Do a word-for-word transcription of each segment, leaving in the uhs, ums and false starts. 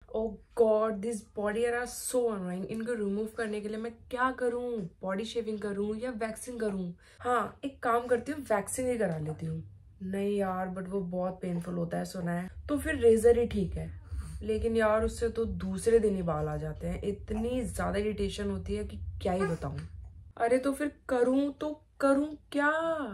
Oh god, this body hair are so annoying. इनको remove करने के लिए मैं क्या करूं? बॉडी शेविंग करूं या वैक्सिंग करूं? हाँ, एक काम करती हूँ, वैक्सिंग ही करा लेती हूँ। नहीं यार, बट वो बहुत पेनफुल होता है सुना है, तो फिर रेजर ही ठीक है। लेकिन यार उससे तो दूसरे दिन ही बाल आ जाते हैं, इतनी ज्यादा इरिटेशन होती है कि क्या ही बताऊं। अरे तो फिर करूं तो करूं क्या?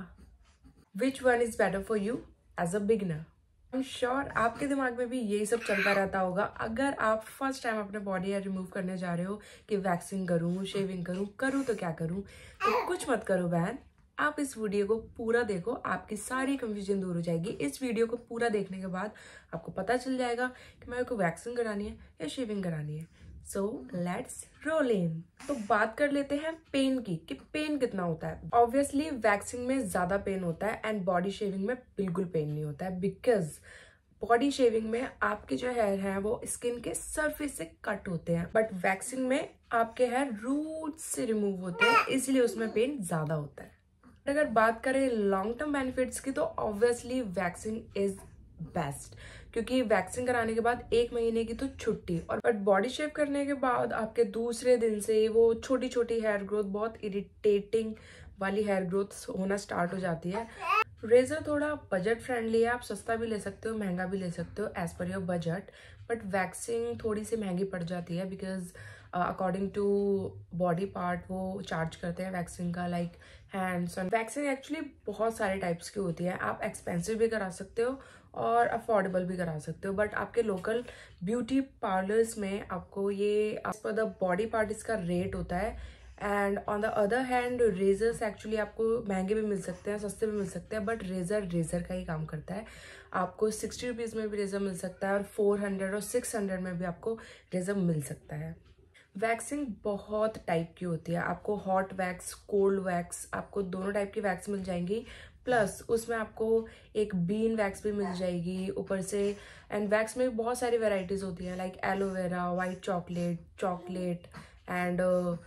Which one is better for you as a beginner? I am sure आपके दिमाग में भी यही सब चलता रहता होगा। अगर आप फर्स्ट टाइम अपने बॉडी हेयर रिमूव करने जा रहे हो कि वैक्सिंग करूं, शेविंग करूं, करूं तो क्या करूं, तो कुछ मत करो बहन। आप इस वीडियो को पूरा देखो, आपकी सारी कंफ्यूजन दूर हो जाएगी। इस वीडियो को पूरा देखने के बाद आपको पता चल जाएगा कि मेरे को वैक्सिंग करानी है या शेविंग करानी है। So let's roll in. तो बात कर लेते हैं पेन की, कि पेन कितना होता है। ऑब्वियसली वैक्सिंग में ज्यादा पेन होता है एंड बॉडी शेविंग में बिल्कुल पेन नहीं होता है, बिकॉज बॉडी शेविंग में आपके जो हेयर हैं वो स्किन के सरफेस से कट होते हैं, बट वैक्सिंग में आपके हेयर रूट से रिमूव होते हैं, इसलिए उसमें पेन ज्यादा होता है। अगर बात करें लॉन्ग टर्म बेनिफिट्स की, तो ऑब्वियसली वैक्सिंग इज बेस्ट, क्योंकि वैक्सिंग कराने के बाद एक महीने की तो छुट्टी, और बट बॉडी शेव करने के बाद आपके दूसरे दिन से वो छोटी छोटी हेयर ग्रोथ, बहुत इरिटेटिंग वाली हेयर ग्रोथ होना स्टार्ट हो जाती है। रेजर थोड़ा बजट फ्रेंडली है, आप सस्ता भी ले सकते हो, महंगा भी ले सकते हो as per your budget, but waxing थोड़ी सी महंगी पड़ जाती है, because according to body part वो चार्ज करते हैं वैक्सिंग का, लाइक हैंड्स। वैक्सिंग एक्चुअली बहुत सारे टाइप्स की होती है, आप एक्सपेंसिव भी करा सकते हो और अफोर्डेबल भी करा सकते हो, बट आपके लोकल ब्यूटी पार्लर्स में आपको ये as per the body part इसका रेट होता है। And on the other hand razors actually आपको महंगे भी मिल सकते हैं, सस्ते भी मिल सकते हैं, बट रेजर रेजर का ही काम करता है। आपको सिक्सटी रुपीज़ में भी रेजर मिल सकता है और फोर हंड्रेड और सिक्स हंड्रेड में भी आपको रेजर मिल सकता है। वैक्सिंग बहुत टाइप की होती है, आपको हॉट वैक्स, कोल्ड वैक्स, आपको दोनों टाइप की वैक्स मिल जाएंगी, प्लस उसमें आपको एक बीन वैक्स भी मिल जाएगी ऊपर से। एंड वैक्स में भी बहुत सारी वेराइटीज होती है, like aloe vera, white chocolate, chocolate and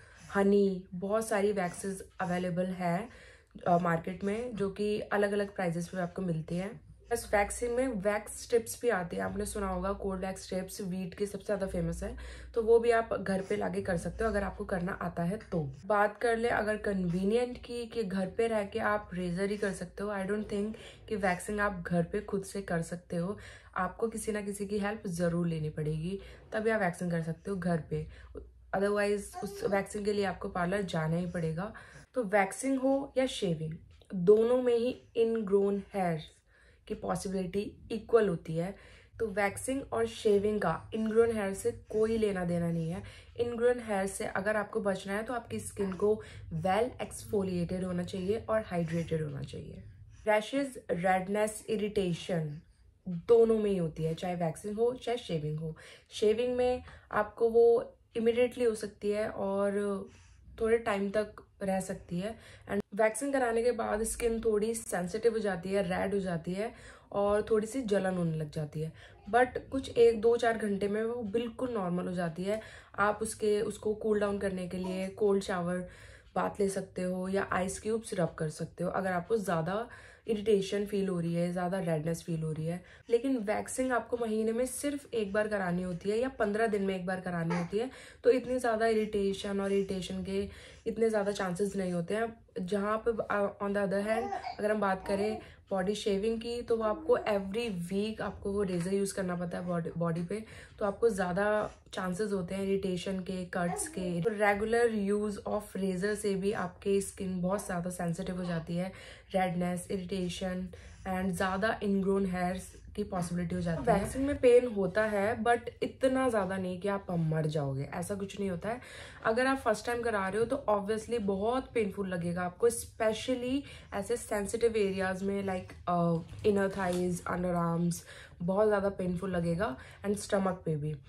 honey. बहुत सारी वैक्सेस अवेलेबल है मार्केट में, जो कि अलग अलग प्राइजेस पे आपको मिलती हैं। बस वैक्सिंग में वैक्स स्ट्रिप्स भी आती है, आपने सुना होगा, कोल्ड वैक्स स्ट्रिप्स वीट की सबसे ज्यादा फेमस है, तो वो भी आप घर पे लाके कर सकते हो अगर आपको करना आता है तो। बात कर ले अगर कन्वीनियंट की, कि घर पे रह के आप रेजर ही कर सकते हो, आई डोंट थिंक कि वैक्सिंग आप घर पे खुद से कर सकते हो, आपको किसी ना किसी की हेल्प जरूर लेनी पड़ेगी, तभी आप वैक्सिंग कर सकते हो घर पे। अदरवाइज उस वैक्सिंग के लिए आपको पार्लर जाना ही पड़ेगा। तो वैक्सिंग हो या शेविंग, दोनों में ही इनग्रोन हेयर की पॉसिबिलिटी इक्वल होती है। तो वैक्सिंग और शेविंग का इनग्रोन हेयर से कोई लेना देना नहीं है। इनग्रोन हेयर से अगर आपको बचना है तो आपकी स्किन को वेल एक्सफोलिएटेड होना चाहिए और हाइड्रेटेड होना चाहिए। रैशेज, रेडनेस, इरिटेशन दोनों में ही होती है, चाहे वैक्सिंग हो चाहे शेविंग हो। शेविंग में आपको वो इमिडिएटली हो सकती है और थोड़े टाइम तक रह सकती है, एंड वैक्सिंग कराने के बाद स्किन थोड़ी सेंसिटिव हो जाती है, रेड हो जाती है और थोड़ी सी जलन होने लग जाती है, बट कुछ एक दो चार घंटे में वो बिल्कुल नॉर्मल हो जाती है। आप उसके उसको कूल डाउन करने के लिए कोल्ड शावर बात ले सकते हो या आइस क्यूब्स रब कर सकते हो अगर आपको ज़्यादा इरिटेशन फील हो रही है, ज़्यादा रेडनेस फील हो रही है। लेकिन वैक्सिंग आपको महीने में सिर्फ एक बार करानी होती है या पंद्रह दिन में एक बार करानी होती है, तो इतनी ज़्यादा इरिटेशन और इरिटेशन के इतने ज़्यादा चांसेस नहीं होते हैं। जहाँ पे ऑन द अदर हैंड अगर हम बात करें बॉडी शेविंग की, तो वो आपको एवरी वीक आपको वो रेजर यूज़ करना पड़ता है बॉडी बॉडी पे, तो आपको ज़्यादा चांसेस होते हैं इरिटेशन के, कट्स के। तो रेगुलर यूज़ ऑफ रेजर से भी आपकी स्किन बहुत ज़्यादा सेंसिटिव हो जाती है, रेडनेस, इरिटेशन एंड ज़्यादा इनग्रोन हेयर्स की पॉसिबिलिटी हो जाती है। वैक्सिंग में पेन होता है बट इतना ज़्यादा नहीं कि आप मर जाओगे, ऐसा कुछ नहीं होता है। अगर आप फर्स्ट टाइम करा रहे हो तो ऑब्वियसली बहुत पेनफुल लगेगा आपको, स्पेशली ऐसे सेंसिटिव एरियाज में, like inner thighs, under arms, बहुत ज़्यादा पेनफुल लगेगा, एंड स्टमक पे भी,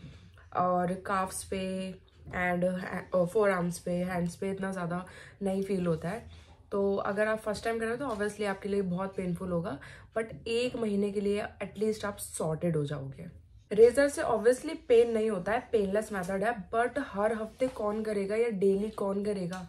और काफ्स पे एंड फोर आर्म्स पे, हैंड्स पे इतना ज़्यादा नहीं फील होता है। तो अगर आप फर्स्ट टाइम कर रहे हो तो ऑब्वियसली आपके लिए बहुत पेनफुल होगा, बट एक महीने के लिए एटलीस्ट आप सॉर्टेड हो जाओगे। रेजर से ऑब्वियसली पेन नहीं होता है, पेनलेस मेथड है, बट हर हफ्ते कौन करेगा या डेली कौन करेगा?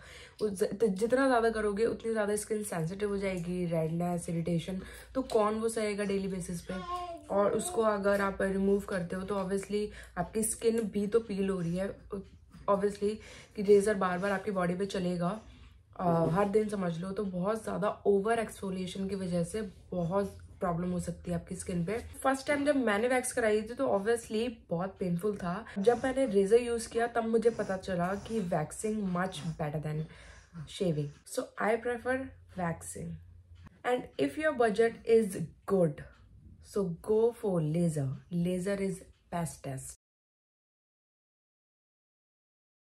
जितना ज़्यादा करोगे उतनी ज़्यादा स्किन सेंसिटिव हो जाएगी, रेडनेस, इरिटेशन, तो कौन वो सहेगा डेली बेसिस पे? और उसको अगर आप रिमूव करते हो तो ऑब्वियसली आपकी स्किन भी तो पील हो रही है ऑब्वियसली, कि रेजर बार बार आपकी बॉडी पे चलेगा uh, हर दिन समझ लो, तो बहुत ज़्यादा ओवर एक्सफोलिएशन की वजह से बहुत प्रॉब्लम हो सकती है आपकी स्किन पे। फर्स्ट टाइम जब मैंने वैक्स कराई थी तो ऑब्वियसली बहुत पेनफुल था। जब मैंने रेजर यूज किया तब मुझे पता चला कि waxing much better than shaving, so I prefer waxing. And if your budget is good, so go for laser. Laser is bestest.